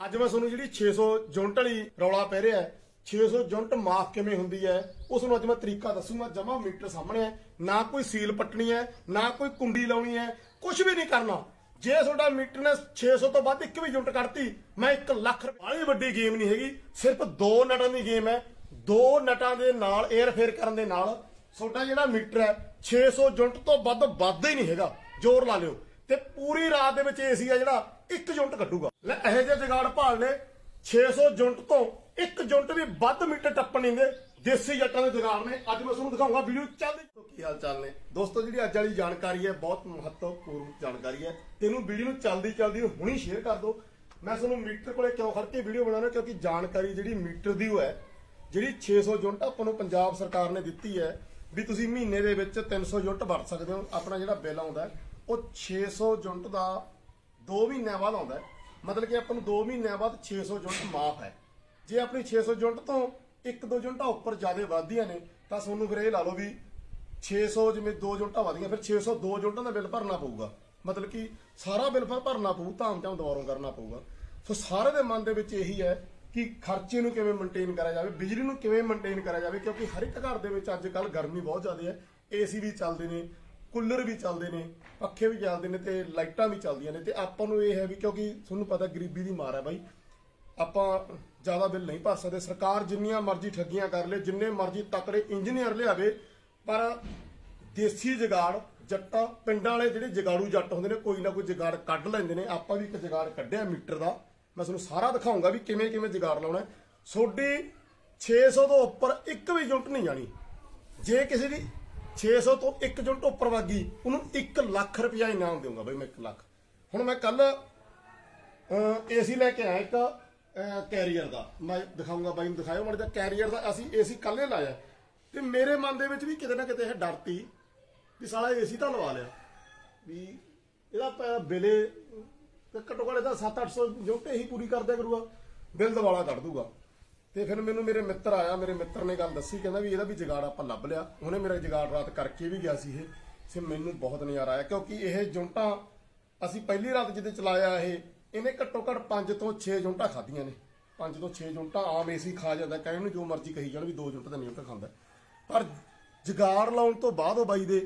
ਅੱਜ मैं ਤੁਹਾਨੂੰ ਜਿਹੜੀ 600 ਯੂਨਿਟ ਵਾਲੀ ਰੌਲਾ ਪੈ ਰਿਹਾ ਹੈ 600 ਯੂਨਿਟ ਮਾਫ ਕਿਵੇਂ ਹੁੰਦੀ ਹੈ ਉਸ ਨੂੰ ਅੱਜ ਮੈਂ ਤਰੀਕਾ ਦੱਸੂਗਾ। ਜਮਾ ਮੀਟਰ ਸਾਹਮਣੇ ਹੈ, ਨਾ ਕੋਈ ਸੀਲ ਪੱਟਣੀ ਹੈ, ਨਾ ਕੋਈ ਕੁੰਡੀ ਲਾਉਣੀ ਹੈ, ਕੁਝ ਵੀ ਨਹੀਂ ਕਰਨਾ। ਜੇ ਤੁਹਾਡਾ ਮੀਟਰ ਨੇ 600 ਤੋਂ ਵੱਧ ਇੱਕ ਵੀ ਯੂਨਿਟ ਕੱਢਤੀ, ਮੈਂ 1 ਲੱਖ ਵਾਲੀ ਵੱਡੀ ਗੇਮ ਨਹੀਂ ਹੈਗੀ, ਸਿਰਫ 2 ਨਟਾਂ ਦੀ ਗੇਮ ਹੈ। 2 ਨਟਾਂ ਦੇ ਨਾਲ 에ਅਰ ਫੇਰ ਕਰਨ ਦੇ ਨਾਲ ਤੁਹਾਡਾ ਜਿਹੜਾ ਮੀਟਰ ਹੈ 600 ਯੂਨਿਟ ਤੋਂ ਵੱਧ ਵੱਧਦਾ ਹੀ ਨਹੀਂ ਹੈਗਾ। ਜ਼ੋਰ ਲਾ ਲਿਓ ਤੇ ਪੂਰੀ ਰਾਤ ਦੇ ਵਿੱਚ ਏਸੀ ਆ ਜਿਹੜਾ 1 ਯੂਨਿਟ ਕੱਢੂਗਾ। ਲੈ ਇਹੋ ਜਿਹੇ ਜਗਾੜ ਭਾਲ ਨੇ 600 ਯੂਨਿਟ ਤੋਂ 1 ਯੂਨਿਟ ਵੀ ਵੱਧ ਮੀਟਰ ਟੱਪਣ ਨਹੀਂ ਦੇ ਦੇਸੀ ਜੱਟਾਂ ਦੇ ਜਗਾੜ ਨੇ। ਅੱਜ ਮੈਂ ਤੁਹਾਨੂੰ ਦਿਖਾਉਂਗਾ ਵੀਡੀਓ ਚੱਲਦੀ। ਕੀ ਹਾਲ ਚਾਲ ਨੇ ਦੋਸਤੋ, ਜਿਹੜੀ ਅੱਜ ਵਾਲੀ ਜਾਣਕਾਰੀ ਹੈ ਬਹੁਤ ਮਹੱਤਵਪੂਰਨ ਜਾਣਕਾਰੀ ਹੈ। ਤੈਨੂੰ ਵੀਡੀਓ ਨੂੰ ਚੱਲਦੀ ਹੁਣੀ ਸ਼ੇਅਰ ਕਰ ਦਿਓ। ਮੈਂ ਤੁਹਾਨੂੰ ਮੀਟਰ ਕੋਲੇ ਕਿਉਂ ਖੜ ਕੇ ਵੀਡੀਓ ਬਣਾਉਣਾ, ਕਿਉਂਕਿ ਜਾਣਕਾਰੀ ਜਿਹੜੀ ਮੀਟਰ ਦੀ ਉਹ ਹੈ ਜਿਹੜੀ 600 ਯੂਨਿਟ ਆਪਾਂ ਨੂੰ ਪੰਜਾਬ ਸਰਕਾਰ ਨੇ ਦਿੱਤੀ ਹੈ ਵੀ ਤੁਸੀਂ ਮਹੀਨੇ ਦੇ ਵਿੱਚ 300 ਯੂਨਿਟ ਵਰਤ ਸਕਦੇ ਹੋ। ਆਪਣਾ ਜਿਹੜਾ ਬਿੱਲ ਆਉਂਦਾ ਉਹ 600 ਯੂਨਿਟ ਦਾ 2 ਮਹੀਨਿਆਂ ਬਾਅਦ ਆਉਂਦਾ, मतलब कि अपन 2 ਮਹੀਨਿਆਂ ਬਾਅਦ 600 ਯੂਨਿਟ ਮਾਫ है। जे अपनी 600 ਯੂਨਿਟ ਤੋਂ 1-2 ਯੂਨਿਟਾਂ ਉੱਪਰ ਜ਼ਿਆਦਾ ਵਧਦੀਆਂ ਨੇ ਤਾਂ ਤੁਹਾਨੂੰ ਫਿਰ ਇਹ ਲਾ ਲਓ ਵੀ 600 ਜਿਵੇਂ 2 ਯੂਨਿਟਾਂ ਵਧੀਆਂ ਫਿਰ 602 ਯੂਨਿਟਾਂ ਦਾ ਬਿੱਲ ਭਰਨਾ ਪਊਗਾ। मतलब कि सारा बिल भरना पਊ, धाम दुबारों करना पਊਗਾ। सो सारे ਦੇ ਮਨ ਦੇ ਵਿੱਚ ਇਹੀ ਹੈ कि खर्चे ਨੂੰ ਕਿਵੇਂ ਮੇਨਟੇਨ ਕਰਿਆ ਜਾਵੇ, ਬਿਜਲੀ ਨੂੰ ਕਿਵੇਂ ਮੇਨਟੇਨ ਕਰਿਆ ਜਾਵੇ, क्योंकि हर एक घर ਦੇ ਵਿੱਚ ਅੱਜ ਕੱਲ ਗਰਮੀ ਬਹੁਤ ਜ਼ਿਆਦਾ ਹੈ। AC ਵੀ ਚੱਲਦੇ ਨੇ, कूलर भी चलते हैं, पखे भी चलते हैं, तो लाइटां भी चलदियां ने। तो आपां नूं यह है भी क्योंकि तुहानूं पता गरीबी की मार है भाई, आपां ज़्यादा बिल नहीं भर सकते। सरकार जिन्नियां मर्जी ठगियां कर ले, जिन्ने मर्जी तकड़े इंजीनियर लियावे, पर देसी जगाड़ जट्टा पिंडां वाले जिहड़े जगाड़ू जट्ट हुंदे ने कोई ना कोई जगाड़ कढ लैंदे ने। आपां भी एक जगाड़ कढिया मीटर का, मैं तुहानूं सारा दिखाऊंगा भी किवें किवें जगाड़ लाउणा। सोडी 600 तो उपर एक भी यूनिट नहीं जानी। जे किसी की 600 तो 1 यूनिट उपर वगी उन्होंने 1 लाख रुपया इनाम दूंगा भाई मैं। 1 लाख हुण मैं कल AC लैके आया एक कैरीयर का, मैं दिखाऊंगा भाई दिखाओ माड़ा कैरीयर का। असीं AC कल लाया तो मेरे मन के भी किते ना किते डर ती भी साला AC तो लवा लिया भी ਇਹਦਾ बिल घट्टो घट्ट 700-800 यूनिट ही पूरी कर दिया करूगा, बिल दवाला कढ़ दूगा। तो फिर मैनू मेरे मित्र आया, मेरे मित्र ने गल दसी, कहना भी ਇਹਦਾ भी जुगाड़ ਆਪਾਂ ਲੱਭ ਲਿਆ। ਉਹਨੇ ਮੇਰਾ जुगाड़ रात करके भी गया ਸੀ ਇਹ। ਸੇ ਮੈਨੂੰ बहुत नज़ारा आया क्योंकि ਇਹ ਯੂਨਿਟਾਂ ਅਸੀਂ ਪਹਿਲੀ ਰਾਤ ਜਿੱਦੇ ਚਲਾਇਆ ਇਹਨੇ ਘੱਟੋ ਘੱਟ 5 ਤੋਂ 6 ਯੂਨਿਟਾਂ ਖਾਧੀਆਂ ਨੇ। 5 ਤੋਂ 6 ਯੂਨਿਟਾਂ ਆਮ AC ਖਾ ਜਾਂਦਾ, ਕਹਿਣ ਨੂੰ ਜੋ ਮਰਜ਼ੀ ਕਹੀ ਜਾਣ ਵੀ 2 ਯੂਨਿਟ ਤਾਂ ਨਹੀਂ ਯੂਨਿਟ ਖਾਂਦਾ, ਪਰ जुगाड़ ਲਾਉਣ ਤੋਂ ਬਾਅਦ ਉਹ ਬਾਈ ਦੇ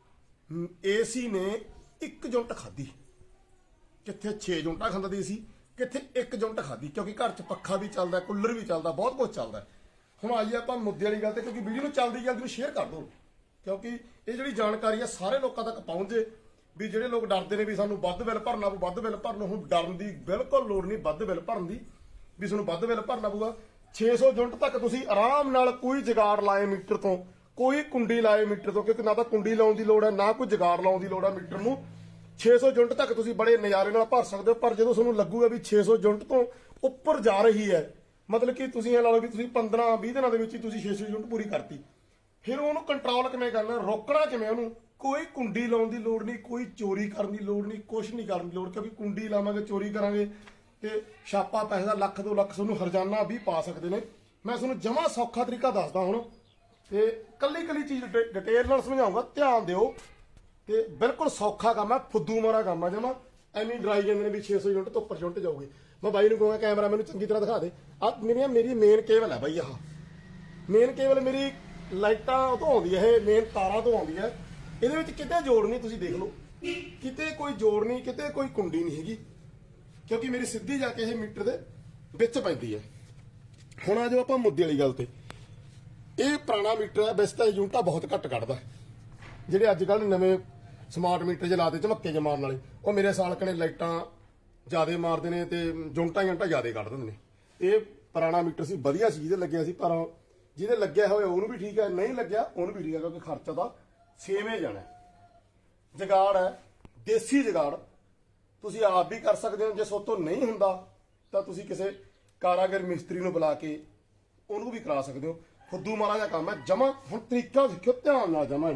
AC ਨੇ 1 ਯੂਨਿਟ ਖਾਧੀ। ਕਿੱਥੇ 6 ਯੂਨਿਟਾਂ ਖਾਂਦਾ ਦੀ ਸੀ, कितने 1 यूनिट खाधी, क्योंकि घर च पखा भी चलता, कूलर भी चलता, बहुत कुछ चलता। हुण आइए आप मुद्दे वाली गल ते, क्योंकि वीडियो जल्दी शेयर कर दो, क्योंकि ये जी जानकारी है सारे लोगों तक पहुंचे भी। जिहड़े लोग डरते हैं भी सानूं वध बिल भरना पऊ, वध बिल भरना, हुण डरन की बिल्कुल लोड़ नहीं। वध बिल भरन की भी सानूं वध बिल भरना पऊगा। 600 यूनिट तक तुसीं आराम नाल कोई जुगाड़ लाए मीटर तो, कोई कुंडी लाए मीटर तो, क्योंकि ना तो कुंडी लाउण दी लोड़ है, ना कोई जुगाड़ लाउण दी लोड़ है। मीटर नूं 600 यूनिट तक तुसीं बड़े नज़ारे नाल भर सकते हो। पर जो तुहानूं लगूगा भी 600 यूनिट तो उपर जा रही है, मतलब कि तुसीं ला लो भी तुसीं 15-20 दिनों के विच तुसीं 600 यूनिट पूरी करती, फिर उहनूं कंट्रोल किवें करना, रोकना किवें उहनूं। कोई कुंडी लाउण दी लोड़ नहीं, कोई चोरी करन दी लोड़ नहीं, कुछ नहीं करन दी लोड़, क्योंकि कुंडी लावांगे चोरी करांगे ते छापा पैसे दा लाख 2 लाख तुहानूं हरजाना भी पा सकदे ने। मैं तुहानूं जमा सौखा तरीका दसदा हुण ते कल्ली चीज़ डिटेल नाल समझाऊंगा, ध्यान दिओ। ते बिल्कुल सौखा काम है, फुद्दू मारा काम है जमा। एवं डराई जाते भी 600 यूनिट तो उपर यूनिट जाऊगी। मैं बाई नूं कहूँगा कैमरा मैनूं चंगी तरह दिखा दे। आ मेरी मेन केबल है भाई, आह मेन केबल मेरी लाइटां तो आउंदी है, मेन तारां तो आउंदी है। इहदे विच किते जोड़ नहीं, तुसीं देख लो, किते कोई जोड़ नहीं, किते कोई कुंडी नहीं हैगी, क्योंकि मेरी सीधी जाके यह मीटर दे विच पैंदी है। हुण आ जाओ आपां मुद्दे वाली गल ते। यह पुराना मीटर है, वैसे तां यूनिटां बहुत घट कढदा, जिहड़े अजकल नवें स्मार्ट मीटर जे लाते झमक्के ज मारन वाले, वो मेरे साल कने लाइटां ज़्यादा मारते हैं तो यूनिटां ज़्यादा कढ़ दिंदे ने। ये पुराना मीटर सी, वधिया सी जिहदे लग्गिया सी, पर जिहदे लग्गिया होया उहनूं भी ठीक है, नहीं लग्गिया उहनूं भी ठीक है, क्योंकि खर्चा तां सेम ही जाना। जुगाड़ है देसी जुगाड़, तुसीं आप भी कर सकते हो। जे सोतों नहीं हुंदा तां तुसीं किसी कारागर मिस्त्री नूं बुला के उहनूं भी करा सकते हो। फुद्दू मारा जिहा काम है जमा। हुण तरीका सिक्खिओ ध्यान नाल जमा।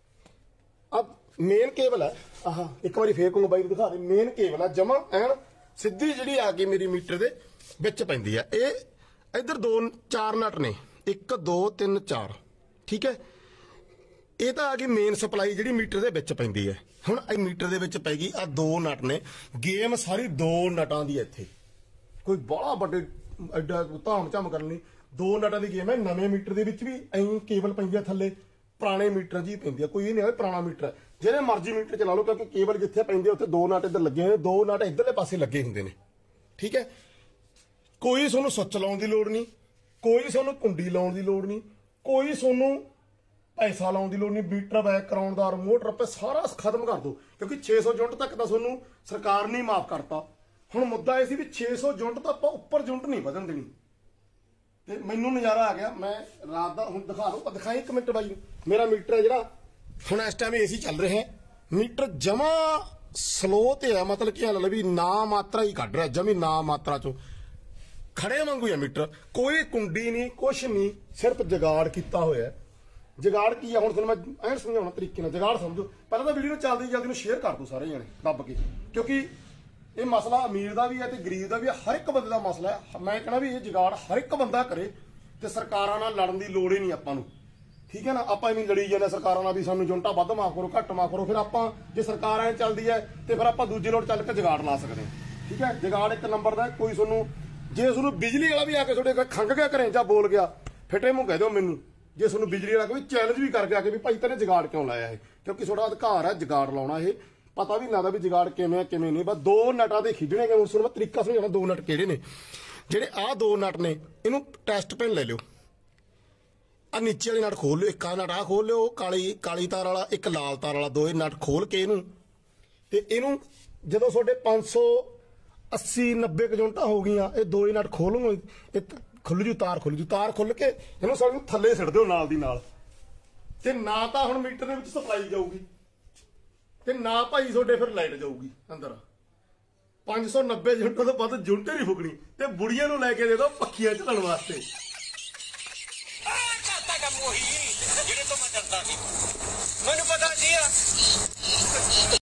अब मेन केबल है, आह एक बार फेर कहूँगा बाई दिखा दे, मेन केबल है जमा एन सीधी जी आके मेरी मीटर दे विच पैंदी है। ये इधर 4 नट ने, 1 2 3 4, ठीक है। ये तो आ गई मेन सप्लाई जी मीटर दे विच पैंदी है। हुण मीटर दे विच पैगी आ 2 नट ने, गेम सारी 2 नटां दी है। इत्थे ਕੋਈ ਬੜਾ ਵੱਡੇ ਐਡਾ ਧਾਮ ਝਾਮ ਕਰਨ ਲਈ 2 ਨਟਾਂ ਦੀ ਗੇਮ ਹੈ। ਨਵੇਂ ਮੀਟਰ ਦੇ ਵਿੱਚ ਵੀ ਐਂ ਕੇਬਲ ਪੈਂਦੀ ਆ ਥੱਲੇ, ਪੁਰਾਣੇ ਮੀਟਰ ਜੀ ਪੈਂਦੀ ਆ, ਕੋਈ ਇਹ ਨਹੀਂ ਹੈ ਪੁਰਾਣਾ ਮੀਟਰ ਹੈ, ਜਿਹੜੇ ਮਰਜ਼ੀ ਮੀਟਰ ਚਲਾ ਲਓ, ਕਿਉਂਕਿ ਕੇਬਲ ਜਿੱਥੇ ਪੈਂਦੀ ਉੱਥੇ 2 ਨਟ ਇੱਧਰ ਲੱਗੇ ਹੋਏ ਨੇ, 2 ਨਟ ਇੱਧਰਲੇ ਪਾਸੇ ਲੱਗੇ ਹੁੰਦੇ ਨੇ। ਠੀਕ ਹੈ, ਕੋਈ ਤੁਹਾਨੂੰ ਸੁੱਚ ਲਾਉਣ ਦੀ ਲੋੜ ਨਹੀਂ, ਕੋਈ ਤੁਹਾਨੂੰ ਕੁੰਡੀ ਲਾਉਣ ਦੀ ਲੋੜ ਨਹੀਂ, ਕੋਈ ਤੁਹਾਨੂੰ ਪੈਸਾ ਲਾਉਣ ਦੀ ਲੋੜ ਨਹੀਂ। ਮੀਟਰ ਬੈਕ ਕਰਾਉਣ ਦਾ, ਰਿਮੋਟ ਰੱਪੇ ਸਾਰਾ ਖਤਮ ਕਰ ਦਿਓ, ਕਿਉਂਕਿ 600 ਯੂਨਿਟ ਤੱਕ ਤਾਂ ਤੁਹਾਨੂੰ ਸਰਕਾਰ ਨੇ ਮਾਫ ਕਰਤਾ। ਹੁਣ ਮੁੱਦਾ ਇਹ ਸੀ ਵੀ 600 ਯੂਨਿਟ ਤਾਂ ਆਪਾਂ ਉੱਪਰ ਯੂਨਿਟ ਨਹੀਂ ਵਧਣ ਦੇਣੀ। ਤੇ ਮੈਨੂੰ ਨਜ਼ਾਰਾ ਆ ਗਿਆ, ਮੈਂ ਰਾਤ ਦਾ ਹੁਣ ਦਿਖਾ ਦੋ, ਦਿਖਾਈ 1 ਮਿੰਟ ਬਾਈ। ਮੇਰਾ ਮੀਟਰ ਹੈ ਜਿਹੜਾ ਹੁਣ ਇਸ ਟਾਈਮ ਏਸੀ ਚੱਲ ਰਿਹਾ ਹੈ, ਮੀਟਰ ਜਮਾ ਸਲੋ ਤੇ ਹੈ, ਮਤਲਬ ਕਿ ਹਾਲੇ ਵੀ ਨਾ ਮਾਤਰਾ ਹੀ ਕੱਢ ਰਿਹਾ, ਜਮੀ ਨਾ ਮਾਤਰਾ ਚੋਂ ਖੜੇ ਵਾਂਗੂ ਹੈ ਮੀਟਰ। ਕੋਈ ਕੁੰਡੀ ਨਹੀਂ, ਕੁਛ ਨਹੀਂ, ਸਿਰਫ ਜਗਾੜ ਕੀਤਾ ਹੋਇਆ। ਜਗਾੜ ਕੀ ਆ ਹੁਣ ਤੁਹਾਨੂੰ ਮੈਂ ਐਂ ਸਮਝਾਉਣਾ ਤਰੀਕੇ ਨਾਲ। ਜਗਾੜ ਸਮਝੋ, ਪਹਿਲਾਂ ਤਾਂ ਵੀਡੀਓ ਨੂੰ ਜਲਦੀ ਨੂੰ ਸ਼ੇਅਰ ਕਰ ਦਿਓ ਸਾਰੇ ਜਣੇ ਦੱਬ ਕੇ, ਕਿਉਂਕਿ ਇਹ ਮਸਲਾ ਅਮੀਰ ਦਾ ਵੀ ਹੈ ਤੇ ਗਰੀਬ ਦਾ ਵੀ ਹੈ, ਹਰ ਇੱਕ ਬੰਦੇ ਦਾ ਮਸਲਾ ਹੈ। ਮੈਂ ਕਹਿੰਦਾ ਵੀ ਇਹ ਜਗਾੜ ਹਰ ਇੱਕ ਬੰਦਾ ਕਰੇ ਤੇ ਸਰਕਾਰਾਂ ਨਾਲ ਲੜਨ ਦੀ ਲੋੜ ਹੀ ਨਹੀਂ ਆਪਾਂ ਨੂੰ। ਠੀਕ ਹੈ ਨਾ, ਆਪਾਂ ਐਵੇਂ ਲੜੀ ਜਾਂਦੇ ਸਰਕਾਰਾਂ ਨਾਲ ਵੀ ਸਾਨੂੰ ਯੂਨਿਟਾਂ ਵੱਧ ਮਾਫ ਕਰੋ, ਘੱਟ ਮਾਫ ਕਰੋ। ਫਿਰ ਆਪਾਂ ਜੇ ਸਰਕਾਰ ਐਂ ਚੱਲਦੀ ਹੈ ਤੇ ਫਿਰ ਆਪਾਂ ਦੂਜੇ ਲੋਟ ਚੱਲ ਕੇ ਜਗਾੜ ਲਾ ਸਕਦੇ ਹਾਂ। ਠੀਕ ਹੈ, ਜਗਾੜ 1 ਨੰਬਰ ਦਾ। ਕੋਈ ਤੁਹਾਨੂੰ ਜੇ ਤੁਹਾਨੂੰ ਬਿਜਲੀ ਵਾਲਾ ਵੀ ਆ ਕੇ ਤੁਹਾਡੇ ਖੰਗ ਗਿਆ ਘਰੇ ਜਾਂ ਬੋਲ ਗਿਆ, ਫਿੱਟੇ ਮੂੰਹ ਕਹਿ ਦਿਓ ਮੈਨੂੰ। ਜੇ ਤੁਹਾਨੂੰ ਬਿਜਲੀ ਵਾਲਾ ਕੋਈ ਚੈਲੰਜ ਵੀ ਕਰ ਗਿਆ ਕਿ ਵੀ ਭਾਈ ਤੈਨੇ ਜਗਾੜ ਕਿਉਂ ਲਾਇਆ ਇਹ, ਕਿਉਂਕਿ ਤੁਹਾਡਾ ਅਧਿਕਾਰ ਹੈ ਜਗਾੜ ਲਾਉਣਾ। ਇਹ ਪਤਾ ਵੀ ਲੱਗਦਾ ਵੀ ਜਗਾੜ ਕਿਵੇਂ ਕਿਵੇਂ ਨਹੀਂ। ਬਸ 2 ਨਟਾਂ ਦੇ ਖਿੱਚਣੇ ਕਿ ਉਸ ਨੂੰ ਮੈਂ ਤਰੀਕਾ ਸਮਝਾਉਣਾ। 2 ਨਟ ਕਿਹੜੇ ਨੇ? ਜਿਹੜੇ ਆਹ 2 ਨਟ ਨੇ, ਇਹਨੂੰ ਟੈਸਟ ਪੈਨ ਲੈ ਲਿਓ, ਆ ਨੀਚੇ ਵਾਲੇ ਨਟ ਖੋਲ ਲਿਓ, ਇੱਕ ਆ ਨਟ ਆ ਖੋਲ ਲਿਓ, ਕਾਲੀ ਤਾਰ ਵਾਲਾ, ਇੱਕ ਲਾਲ ਤਾਰ ਵਾਲਾ, 2 ਨਟ ਖੋਲ ਕੇ ਇਹਨੂੰ ਤੇ ਇਹਨੂੰ ਜਦੋਂ ਤੁਹਾਡੇ 580 90 ਯੂਨਿਟਾਂ ਹੋ ਗਈਆਂ, ਇਹ 2 ਨਟ ਖੋਲੂਗੇ, ਇਹ ਖੁੱਲ ਜੂ, ਤਾਰ ਖੁੱਲ ਜੂ। ਤਾਰ ਖੁੱਲ ਕੇ ਇਹਨੂੰ ਸਾਨੂੰ ਥੱਲੇ ਸਿੱਟ ਦਿਓ ਨਾਲ ਦੀ ਨਾਲ, ਤੇ ਨਾ ਤਾਂ ਹੁਣ ਮੀਟਰ ਦੇ ਵਿੱਚ ਸਪਲਾਈ ਜਾਊਗੀ ਤੇ ਨਾ ਭਾਈ ਤੁਹਾਡੇ ਫਿਰ ਲਾਈਟ ਜਾਊਗੀ ਅੰਦਰ। 590 ਯੂਨਿਟ ਤੋਂ ਵੱਧ ਯੂਨਿਟ ਨਹੀਂ ਫੁਕਣੀ, ਤੇ ਬੁੜੀਆਂ ਨੂੰ ਲੈ ਕੇ ਦੇ ਦਿਓ ਪੱਖੀਆਂ ਝਲਣ ਵਾਸਤੇ। ਕਰਤਾ ਕੰਮ ਉਹੀ ਜਿਹੜੇ ਤੋਂ ਮੈਂ ਡਰਦਾ ਸੀ।